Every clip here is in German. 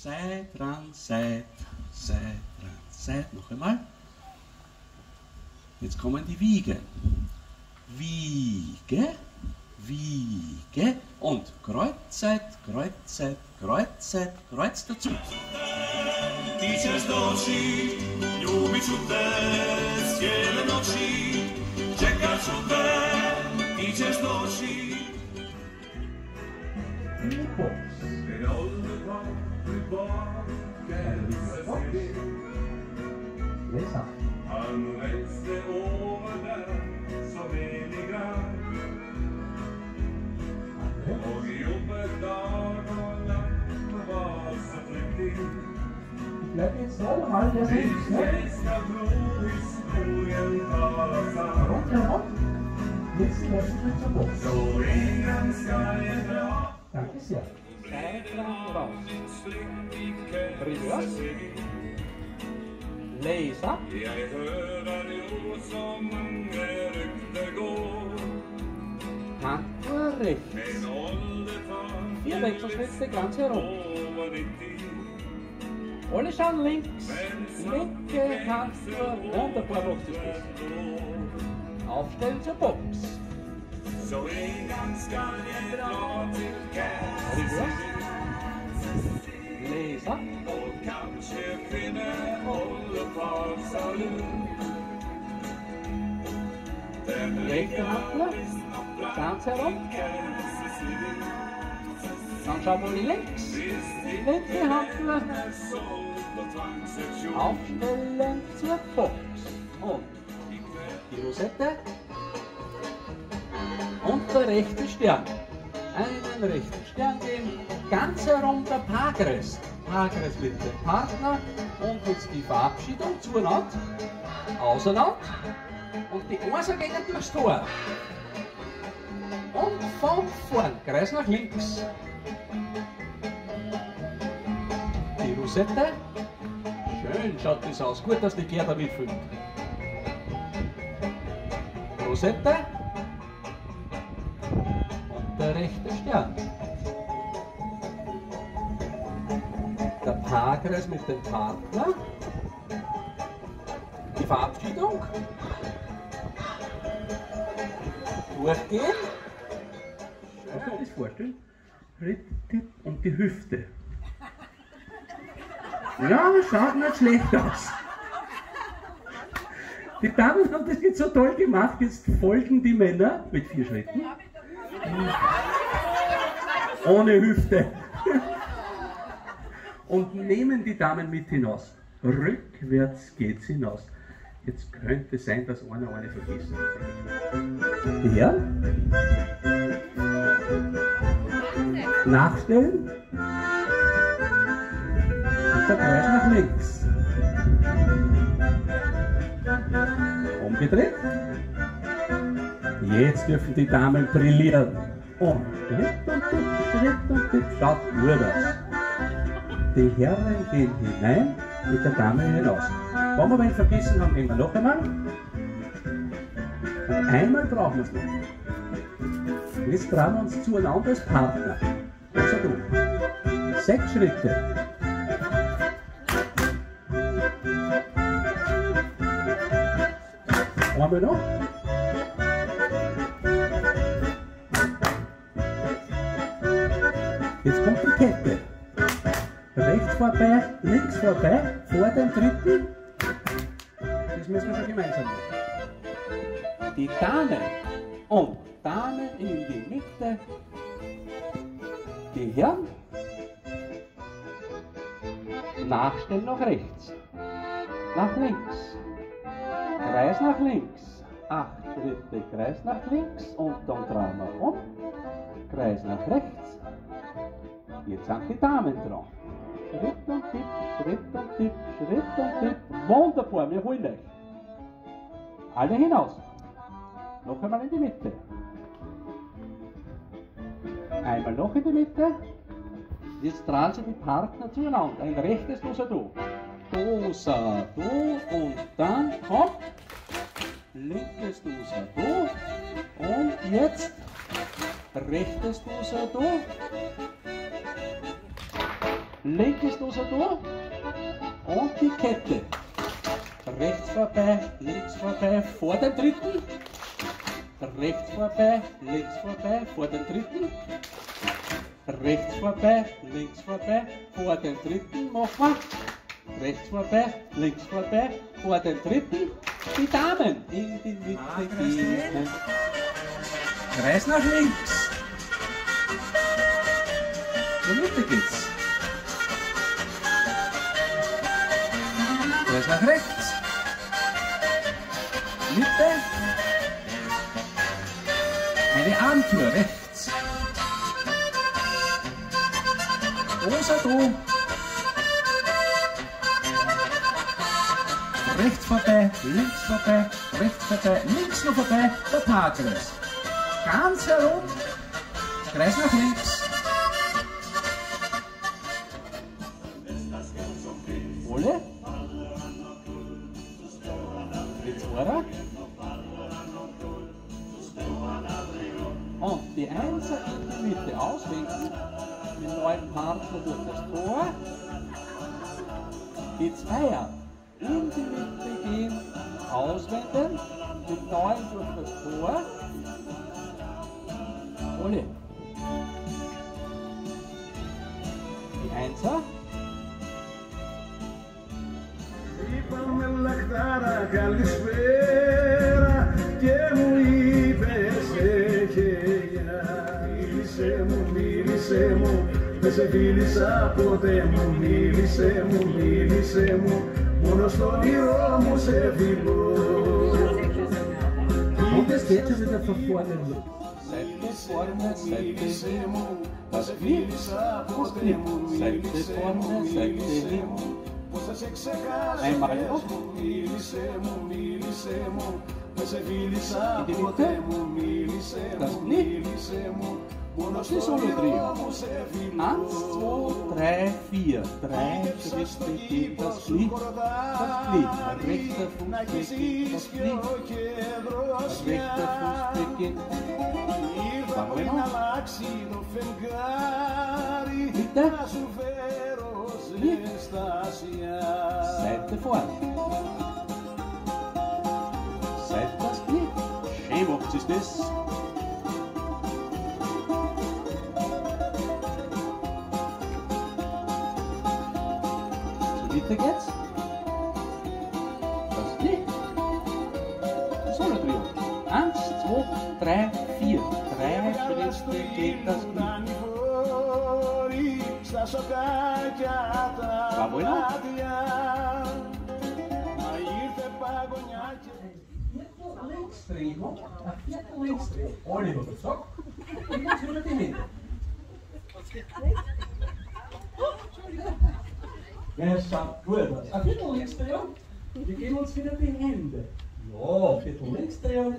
Seid ran, seid ran, seid. Noch einmal. Jetzt kommen die Wiege. Wiege, Wiege und kreuzet, kreuzet, kreuzet, kreuz dazu. Tičeš doći, ljubit ću te, cijele noći, čekat ću te, ti ćeš doći. En ålderpar med barn, han reste över där som emigrann. Och jobbet dag och natt var så flyktig. Bleib jetzt noch mal, der Vi ist schnell. ska tro historien talar sann. Runter, jetzt lassen wir zur Box. Så ingen ska ge dra. Danke sehr. Seitlang raus. Rivers. Rivers. Läsa. Jag hör jo som många rykte går. Hand rechts. En ålderfar 4 Wechselschritte ganz herum. över 90. Alle schauen links. Linke Hand wunderbar hochzuspielen. Aufstellen zur Box. Så ingen ska ge dra till Kansas Rivers. Läsa. och kanske finner ålderfar saloon. Den Rechte Hand ganz herum. Kansas City. Dann schauen wir links. Linke Hand Såld och tvångssektion. aufstellen zur Box. Und die Rosette. Und der rechte Stern. Einen rechten Stern geben. Ganz herum der Parkrest. Parkrest mit dem Partner. Und jetzt die Verabschiedung zueinander. Auseinander. Und die Einser gehen durchs Tor. Und von vorn. Kreis nach links. Die Rosette. Schön schaut das aus. Gut, dass die Gerda mitfüllt. Rosette. Und der rechte Stern. Der Parkreis mit dem Partner. Die Verabschiedung. Durchgehen. Kannst du dir das vorstellen? Ritt, tipp und die Hüfte. Ja, das schaut nicht schlecht aus. Die Damen haben das jetzt so toll gemacht, jetzt folgen die Männer mit 4 Schritten. Ohne Hüfte. Und nehmen die Damen mit hinaus. Rückwärts geht's hinaus. Jetzt könnte es sein, dass einer eine vergisst. Die Herren. Nachstellen. Und der Kreis nach links. Umgedreht. Jetzt dürfen die Damen brillieren. Und Schritt und Tipp, Schritt und Tipp. Schaut gut aus. Die Herren gehen hinein, mit der Dame hinaus. Wenn wir wen vergessen haben, gehen wir noch einmal. Und einmal brauchen wir es noch. Jetzt trauen wir uns zueinander als Partner. Also du. 6 Schritte. Einmal noch. Jetzt kommt die Kette. Rechts vorbei, links vorbei, vor dem dritten. Das müssen wir schon gemeinsam machen. Die Damen und Damen in die Mitte. Die Herren. Nachstellen nach rechts. Nach links. Kreis nach links. 8 Schritte Kreis nach links und dann drehen wir um. Kreis nach rechts. Jetzt sind die Damen dran. Schritt und Tipp, Schritt und Tipp, Schritt und Tipp. Wunderbar, wir holen euch. Alle hinaus. Noch einmal in die Mitte. Einmal noch in die Mitte. Jetzt drehen sich die Partner zueinander. Ein rechtes Dosado. Dosado und dann kommt linkes Dosado und jetzt rechtes Dosado. Linkes Los da und die Kette. Rechts vorbei, links vorbei, vor dem dritten. Rechts vorbei, links vorbei, vor dem dritten. Rechts vorbei, links vorbei, vor dem dritten. Machen wir. Rechts vorbei, links vorbei, vor dem dritten. Die Damen in die Mitte gehen. Kreis nach links. Zur Mitte geht's. Kreis nach rechts. Mitte. Eine Armtour rechts. Rosa do. Rechts vorbei, links vorbei, rechts vorbei, links noch vorbei, der Parkreis. Ganz herum, Kreis nach links. Ole. Die Zweier. Und die Einser in die Mitte auswinken. Mit dem neuen Partner durch das Tor. Die Zweier in die Mitte gehen, auswenden. Mit neuen durch das Tor. Ole. Die Einser. Είπαμε λαχτάρα καλησπέρα και μου είπες χεγιά. Μίλησέ μου, δεν σε φίλησα ποτέ μου. Μίλησέ μου, μόνο στο όνειρό μου σε φιλώ. Und das geht schon wieder von vorne los. Seite vorne, Seite das Knie, das Knie, Seite vorne, Seite hin. Einmal noch. In die Mitte, das Knie, das ist Solo Trio. 1, 2, 3, 4. 3 Schritte geht das Knie, rechter Fuß beginnt das Knie, rechter Fuß beginnt. Mitte, Knie, Seite vorne. Seite das Knie. Schön macht sich das. Mitte geht's. Das Knie. Solo Trio. 1, 2, 3, 4. 3 Schritte geht das Knie. Vamos lá. Linksdrehung, eine vierte Linksdrehung. Oliver gesagt, ich muss wieder die Hände. Ja, es schaut gut aus. Eine vierte Linksdrehung, wir geben uns wieder die Hände. Ja, vierte Linksdrehung.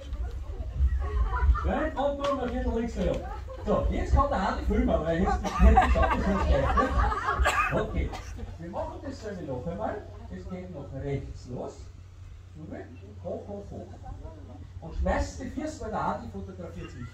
Nein, und noch eine vierte Linksdrehung. So, jetzt kann der Adi filmen, weil jetzt hätte ich auch das nicht gleich. Okay, wir machen dasselbe noch einmal. Es geht nach rechts los. Zurück, hoch, hoch, hoch. Und schmeißt die Füße, weil der Adi fotografiert sich.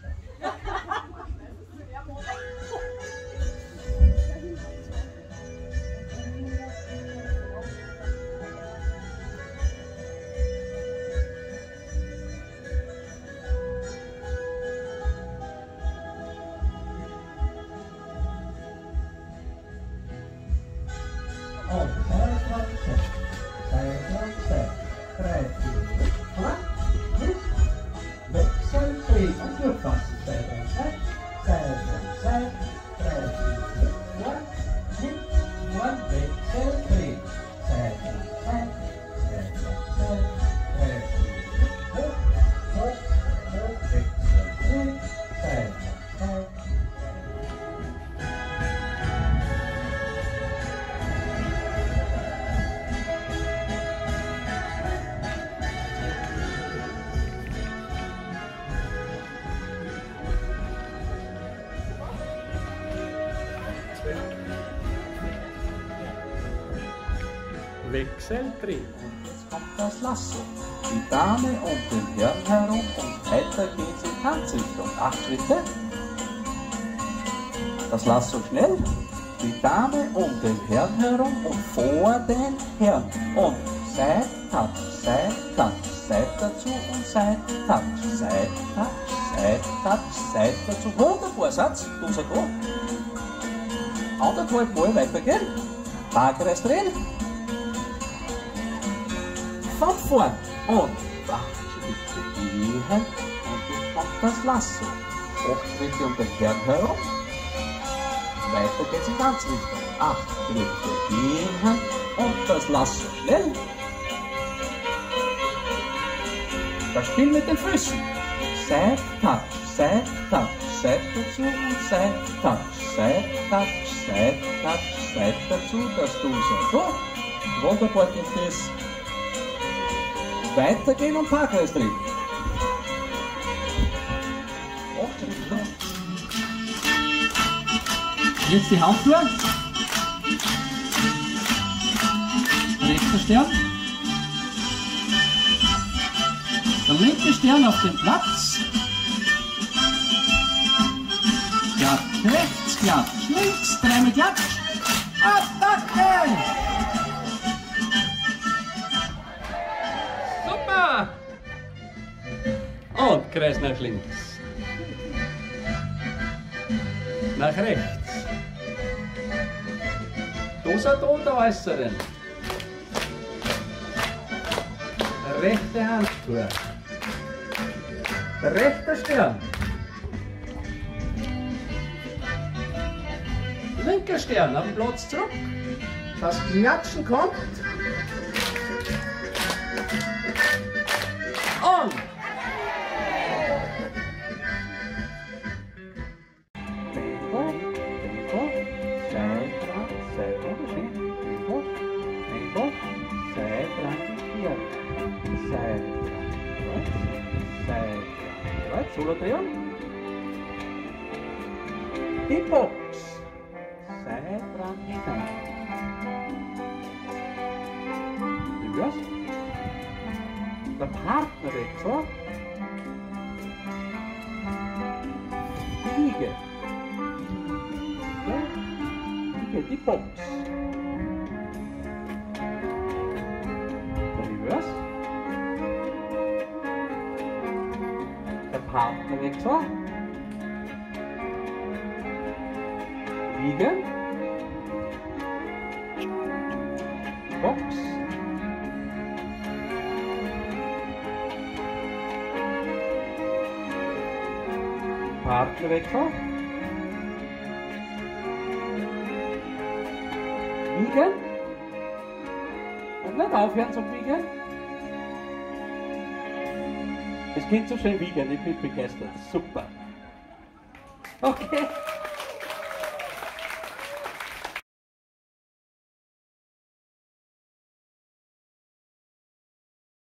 Wechseldrehung. Jetzt kommt das Lasso. Die Dame und den Herrn herum und weiter geht's in Tanzrichtung. 8 Schritte. Das Lasso schnell. die Dame um den Herrn herum und vor den Herrn. Und Side Touch, Side Touch, Side dazu und Side Touch, Side Touch, Side Touch, Side dazu. Wunderbar, Satz, du sag gut. Anderthalb Mal weitergehen. Parkreis drehen. Von vorn und 8 Schritte gehen und jetzt kommt das Lasso. 8 Schritte um den Herrn herum. Weiter geht's in ganz Richtung. 8 Schritte gehen und das Lasso schnell. Das Spiel mit den Füßen. Side Touch, Side Touch, Side dazu und Side Touch, Side Touch, Side Touch, Side dazu, das du so. Wunderbar geht das. Weitergehen und Parkreis drehen. Jetzt die Haupttour. Rechter Stern. Der linke Stern auf dem Platz. Klatsch rechts, Klatsch links, dreimal Klatsch. Attacke! Super! Und Kreis nach links. Nach rechts. Dosa der äußeren. Rechte Handtour. Rechter Stern. Linker Stern auf den Platz zurück. Das Klatschen kommt. Und. Solo drehen. Die Box. Seid dran hinein. Rüber. Der Partner weg, so. Die Wiege. Wiege, die Box. Rüber. Partner weg, so. Wiegen. Box. Partner weg, so. Wiegen. Und nicht aufhören zum Wiegen. Es klingt so schön wiegen, ich bin begeistert. Super. Okay.